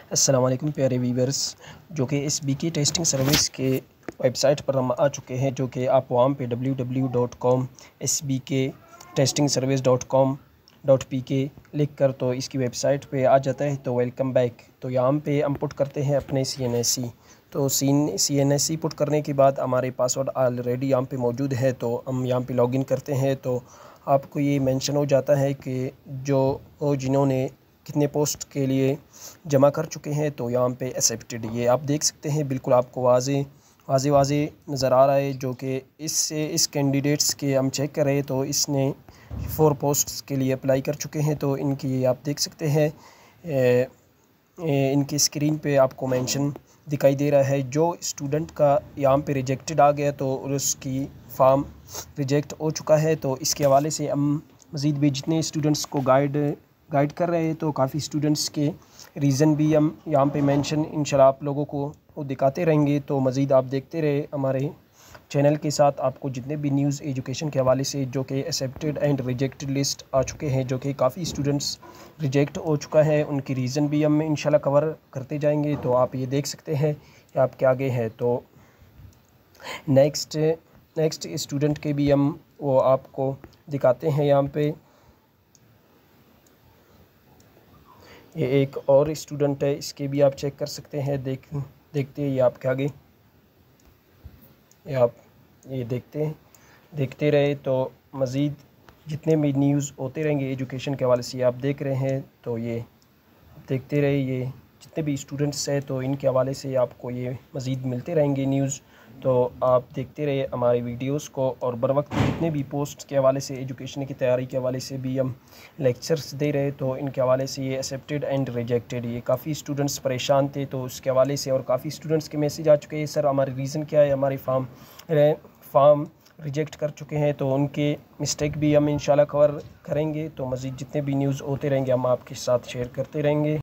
अस्सलाम वालेकुम प्यारे वीवर्स, जो कि SBK टेस्टिंग सर्विस के वेबसाइट पर हम आ चुके हैं, जो कि आप वहाँ पे www.com sbktestingservice.com.pk लिख कर तो इसकी वेबसाइट पे आ जाता है। तो वेलकम बैक। तो यहाँ पे हम पुट करते हैं अपने CNSE। तो CNSE पुट करने के बाद हमारे पासवर्ड ऑलरेडी यहाँ पे मौजूद है। तो हम यहाँ पे लॉगिन करते हैं तो आपको ये मेंशन हो जाता है कि जिन्होंने कितने पोस्ट के लिए जमा कर चुके हैं। तो यहाँ पे एक्सेप्टेड ये आप देख सकते हैं, बिल्कुल आपको वाजे नज़र आ रहा है। जो कि इस कैंडिडेट्स के हम चेक कर रहे हैं तो इसने 4 पोस्ट्स के लिए अप्लाई कर चुके हैं। तो इनकी आप देख सकते हैं, इनकी स्क्रीन पे आपको मेंशन दिखाई दे रहा है। जो स्टूडेंट का यहाँ पे रिजेक्टेड आ गया तो उसकी फॉर्म रिजेक्ट हो चुका है। तो इसके हवाले से हम मज़ीद भी जितने स्टूडेंट्स को गाइड कर रहे हैं तो काफ़ी स्टूडेंट्स के रीज़न भी हम यहाँ पे मेंशन इंशाल्लाह आप लोगों को दिखाते रहेंगे। तो मज़ीद आप देखते रहे हमारे चैनल के साथ। आपको जितने भी न्यूज़ एजुकेशन के हवाले से जो कि एक्सेप्टेड एंड रिजेक्टेड लिस्ट आ चुके हैं, जो कि काफ़ी स्टूडेंट्स रिजेक्ट हो चुका है, उनकी रीज़न भी हम इंशाल्लाह कवर करते जाएंगे। तो आप ये देख सकते हैं कि आपके आगे है। तो नेक्स्ट स्टूडेंट के भी हम वो आपको दिखाते हैं। यहाँ पे ये एक और स्टूडेंट है, इसके भी आप चेक कर सकते हैं। देखते हैं ये आपके आगे, ये आप ये देखते रहे तो मज़ीद जितने भी न्यूज़ होते रहेंगे एजुकेशन के हवाले से आप देख रहे हैं। तो ये देखते रहे, ये जितने भी स्टूडेंट्स हैं तो इनके हवाले से आपको ये मज़ीद मिलते रहेंगे न्यूज़। तो आप देखते रहे हमारी वीडियोस को, और बर वक्त जितने भी पोस्ट के हवाले से एजुकेशन की तैयारी के हवाले से भी हम लेक्चर्स दे रहे। तो इनके हवाले से ये एक्सेप्टेड एंड रिजेक्टेड, ये काफ़ी स्टूडेंट्स परेशान थे तो उसके हवाले से, और काफ़ी स्टूडेंट्स के मैसेज आ चुके हैं, सर हमारे रीज़न क्या है, हमारी फॉर्म रिजेक्ट कर चुके हैं। तो उनके मिस्टेक भी हम इंशाल्लाह कवर करेंगे। तो मज़ीद जितने भी न्यूज़ होते रहेंगे हम आपके साथ शेयर करते रहेंगे।